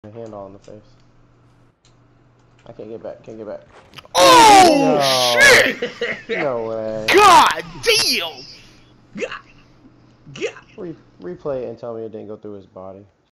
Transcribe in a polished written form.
A hand all in the face. I can't get back. Can't get back. Oh No. shit! No way. God damn! Replay it and tell me it didn't go through his body.